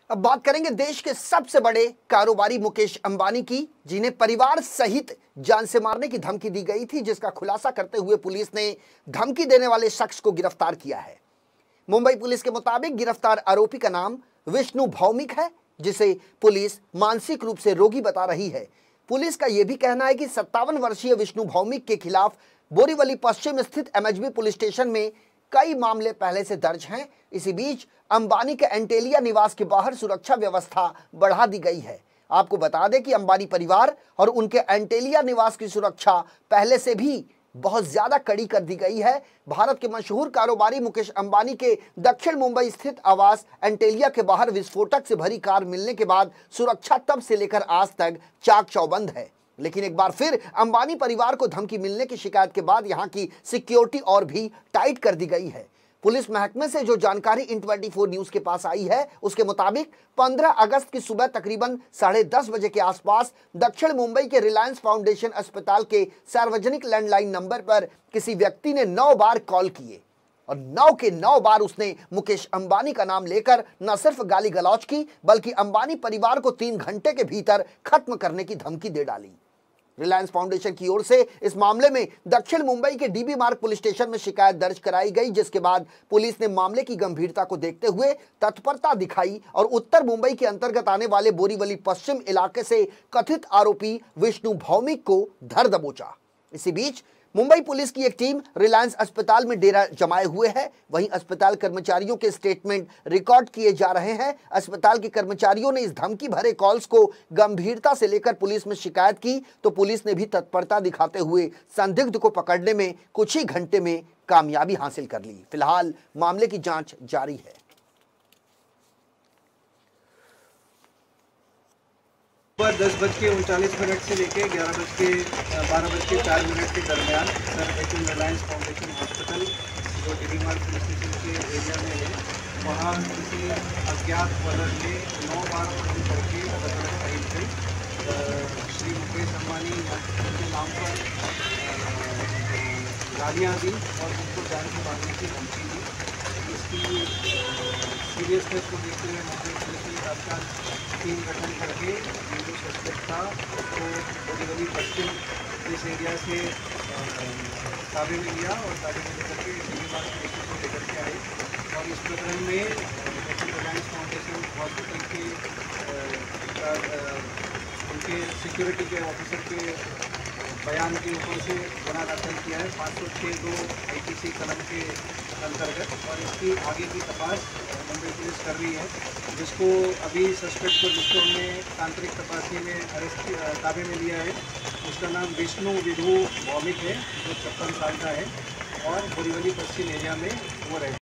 अब बात करेंगे देश के सबसे बड़े कारोबारी मुकेश अंबानी की, जिन्हें परिवार सहित जान से मारने की धमकी दी गई थी, जिसका खुलासा करते हुए पुलिस ने धमकी देने वाले शख्स को गिरफ्तार किया है। मुंबई पुलिस के मुताबिक गिरफ्तार आरोपी का नाम विष्णु भौमिक है, जिसे पुलिस मानसिक रूप से रोगी बता रही है। पुलिस का यह भी कहना है कि 57 वर्षीय विष्णु भौमिक के खिलाफ बोरीवली पश्चिम स्थित एमएचबी पुलिस स्टेशन में कई मामले पहले से दर्ज हैं। इसी बीच अंबानी के एंटेलिया निवास के बाहर सुरक्षा व्यवस्था बढ़ा दी गई है। आपको बता दें कि अंबानी परिवार और उनके एंटेलिया निवास की सुरक्षा पहले से भी बहुत ज्यादा कड़ी कर दी गई है। भारत के मशहूर कारोबारी मुकेश अंबानी के दक्षिण मुंबई स्थित आवास एंटेलिया के बाहर विस्फोटक से भरी कार मिलने के बाद सुरक्षा तब से लेकर आज तक चाक चौबंद है। लेकिन एक बार फिर अंबानी परिवार को धमकी मिलने की शिकायत के बाद यहां की सिक्योरिटी और भी टाइट कर दी गई है। पुलिस महकमे से जो जानकारी इन 24 न्यूज के पास आई है, उसके मुताबिक 15 अगस्त की सुबह तकरीबन 10:30 बजे के आसपास दक्षिण मुंबई के रिलायंस फाउंडेशन अस्पताल के सार्वजनिक लैंडलाइन नंबर पर किसी व्यक्ति ने 9 बार कॉल किए और 9 के 9 बार उसने मुकेश अंबानी का नाम लेकर न सिर्फ गाली गलौज की, बल्कि अंबानी परिवार को 3 घंटे के भीतर खत्म करने की धमकी दे डाली। रिलायंस फाउंडेशन की ओर से इस मामले में दक्षिण मुंबई के डीबी मार्ग पुलिस स्टेशन में शिकायत दर्ज कराई गई, जिसके बाद पुलिस ने मामले की गंभीरता को देखते हुए तत्परता दिखाई और उत्तर मुंबई के अंतर्गत आने वाले बोरीवली पश्चिम इलाके से कथित आरोपी विष्णु भौमिक को धर दबोचा। इसी बीच मुंबई पुलिस की एक टीम रिलायंस अस्पताल में डेरा जमाए हुए है। वहीं अस्पताल कर्मचारियों के स्टेटमेंट रिकॉर्ड किए जा रहे हैं। अस्पताल के कर्मचारियों ने इस धमकी भरे कॉल्स को गंभीरता से लेकर पुलिस में शिकायत की, तो पुलिस ने भी तत्परता दिखाते हुए संदिग्ध को पकड़ने में कुछ ही घंटे में कामयाबी हासिल कर ली। फिलहाल मामले की जांच जारी है। सुबह 10:39 से लेकर 12:04 के दरमियान sir HM Reliance Foundation hospital जो डीबी मार्ग पुलिस स्टेशन के एरिया में है, वहाँ किसी अज्ञात वर्ग ने 9 बार फोन करके अलग-अलग टाइम पे श्री मुकेश अंबानी के नाम पर गालियाँ दी और उनको जान से मारने की धमकी दी। इसकी सीरियसनेस को देखते हुए मुंबई पुलिस ने तत्काल टीम गठन करके जो सस्पेक्ट था उसको बोरीवली पश्चिम इस एरिया से ताबे में लिया और ताबे में लेकर के डीबी मार्ग स्टेशन को लेकर के आए और इस प्रकरण में रिलायंस फाउंडेशन हॉस्पिटल के उनके सिक्योरिटी के ऑफिसर के बयान के ऊपर से गुना दाखिल किया है 506(2) IPC कलम के अंतर्गत और इसकी आगे की तपास मुंबई पुलिस कर रही है, जिसको अभी सस्पेक्ट को जिसको हमने तांत्रिक तपासी में अरेस्ट ताबे में लिया है उसका नाम विष्णु भौमिक है, जो 56 साल का है और बोरीवली पश्चिम एरिया में वो रहता है।